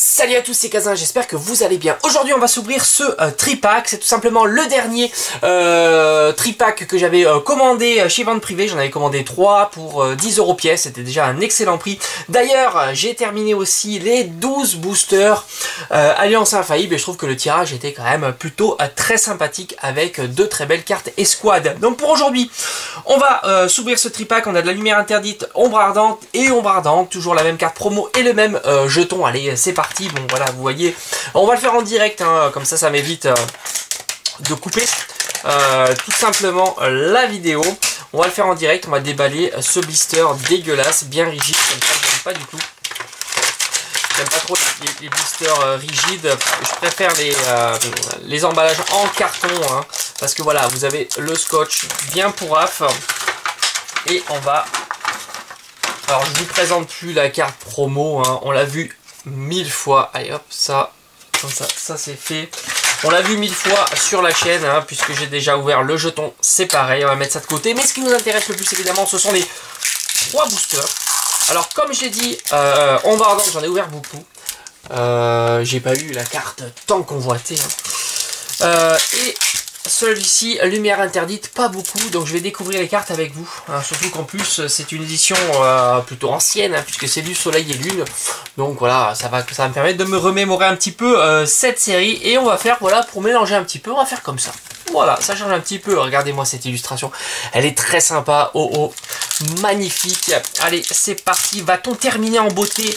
Salut à tous, c'est Kazin, j'espère que vous allez bien. Aujourd'hui on va s'ouvrir ce tripack, c'est tout simplement le dernier tripack que j'avais commandé chez vente privée. J'en avais commandé 3 pour 10 € pièce, c'était déjà un excellent prix. D'ailleurs j'ai terminé aussi les 12 boosters Alliance Infaillible et je trouve que le tirage était quand même plutôt très sympathique avec de très belles cartes escouade. Donc pour aujourd'hui on va s'ouvrir ce tripack, on a de la lumière interdite, ombre ardente et ombre ardente, toujours la même carte promo et le même jeton. Allez c'est parti. Bon voilà, vous voyez, on va le faire en direct, hein, comme ça m'évite de couper tout simplement la vidéo. On va le faire en direct, on va déballer ce blister dégueulasse, bien rigide, comme ça j'aime pas du tout. J'aime pas trop les blisters rigides, je préfère les emballages en carton, hein, parce que voilà, vous avez le scotch bien pourraf. Et on va... Alors je vous présente plus la carte promo, hein, on l'a vu 1000 fois, allez hop, ça, comme ça c'est fait. On l'a vu 1000 fois sur la chaîne, hein, puisque j'ai déjà ouvert le jeton, c'est pareil, on va mettre ça de côté. Mais ce qui nous intéresse le plus évidemment, ce sont les 3 boosters. Alors comme j'ai dit, ombre ardente, j'en ai ouvert beaucoup. J'ai pas eu la carte tant convoitée. Hein. Et celui-ci, lumière interdite, pas beaucoup, donc je vais découvrir les cartes avec vous. Hein, surtout qu'en plus, c'est une édition plutôt ancienne, hein, puisque c'est du Soleil et Lune. Donc voilà, ça va me permettre de me remémorer un petit peu cette série. Et on va faire, voilà, pour mélanger un petit peu, on va faire comme ça. Voilà, ça change un petit peu. Regardez-moi cette illustration, elle est très sympa. Oh oh, magnifique. Allez, c'est parti. Va-t-on terminer en beauté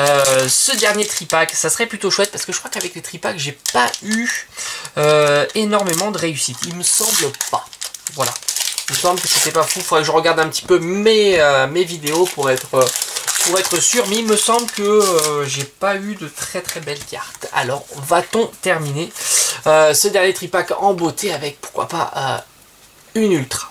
ce dernier tripack? Ça serait plutôt chouette parce que je crois qu'avec les tripacks, j'ai pas eu énormément de réussite. Il me semble pas. Voilà. Il me semble que c'était pas fou. Il faudrait que je regarde un petit peu mes vidéos pour être sûr. Mais il me semble que j'ai pas eu de très belles cartes. Alors, va-t-on terminer ce dernier tripack en beauté avec, pourquoi pas, une ultra.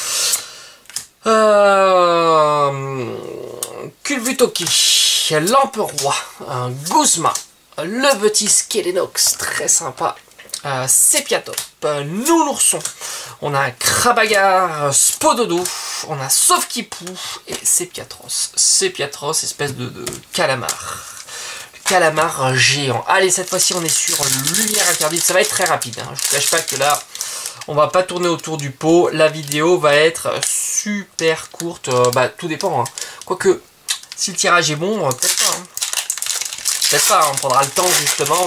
Culbutoki, Lampe Roi, Guzma, le petit Skelenox, très sympa, Sepiatop, Nounourson, on a Krabagar, Spododo, on a Sofkipou et Sepiatros, espèce de calamar. Calamar géant. Allez, cette fois-ci on est sur lumière interdite, ça va être très rapide, hein. Je vous cache pas que là on va pas tourner autour du pot, la vidéo va être super courte, tout dépend, hein. Quoique si le tirage est bon, peut-être pas, hein. Peut-être pas, hein. On prendra le temps justement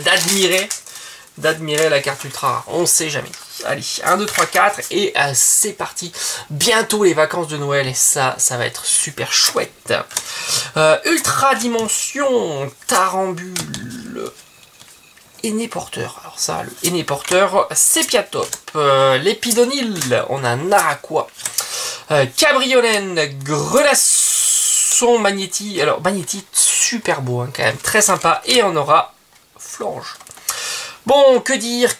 d'admirer la carte ultra rare, on sait jamais. Allez, 1, 2, 3, 4 et c'est parti. Bientôt les vacances de Noël et ça va être super chouette. Ultra dimension, Tarambule, Énéporteur. Alors ça, le Énéporteur, Sepiatop, Lépidonil, on a Naraqua, Cabriolène, Grelasson, Magnéti. Alors Magnéti, super beau, hein, quand même, très sympa. Et on aura Flange. Bon, que dire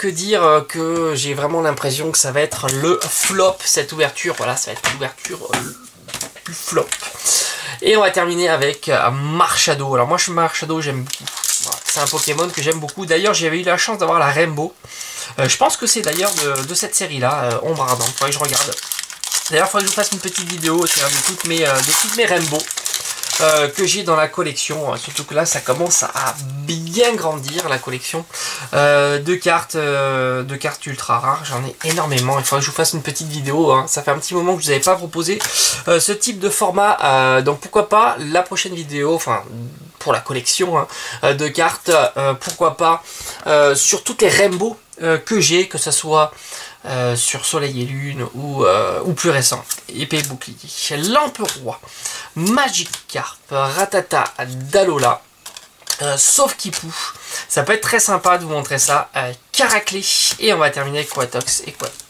que j'ai vraiment l'impression que ça va être le flop, cette ouverture. Voilà, ça va être l'ouverture du flop. Et on va terminer avec Marshado. Alors moi, Marshado, j'aime beaucoup. Voilà, c'est un Pokémon que j'aime beaucoup. D'ailleurs, j'avais eu la chance d'avoir la Rainbow. Je pense que c'est d'ailleurs de cette série-là, Ombre Ardente. Il faudrait que je regarde. D'ailleurs, il faudrait que je vous fasse une petite vidéo de toutes mes Rainbow. Que j'ai dans la collection, surtout que là ça commence à bien grandir la collection de cartes ultra rares. J'en ai énormément, il faudrait que je vous fasse une petite vidéo, hein. Ça fait un petit moment que je vous avais pas proposé ce type de format, donc pourquoi pas la prochaine vidéo, enfin pour la collection, hein, de cartes, pourquoi pas sur toutes les Rainbow que j'ai, que ce soit sur Soleil et Lune ou plus récent. Épée et bouclier, Lampe Roi, Magikarp, Ratata, Dalola, Sofkipou. Ça peut être très sympa de vous montrer ça. Caraclé. Et on va terminer avec Quatox et quoi.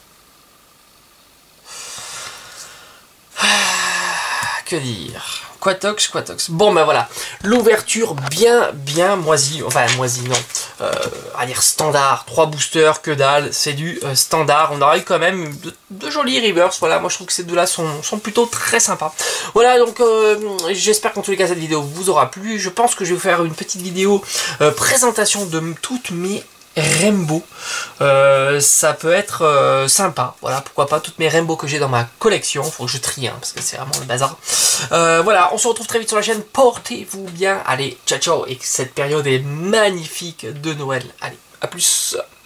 Que dire? Quatox. Bon ben voilà, l'ouverture bien moisie, enfin moisie non, à dire standard, 3 boosters, que dalle, c'est du standard. On aura eu quand même de jolis reverse, voilà, moi je trouve que ces deux-là sont plutôt très sympas. Voilà, donc j'espère qu'en tous les cas cette vidéo vous aura plu. Je pense que je vais vous faire une petite vidéo présentation de toutes mes Rainbow. Ça peut être sympa. Voilà, pourquoi pas toutes mes Rainbow que j'ai dans ma collection. Faut que je trie, hein, parce que c'est vraiment le bazar. Voilà, on se retrouve très vite sur la chaîne. Portez-vous bien. Allez, ciao ciao. Et cette période est magnifique de Noël. Allez, à plus.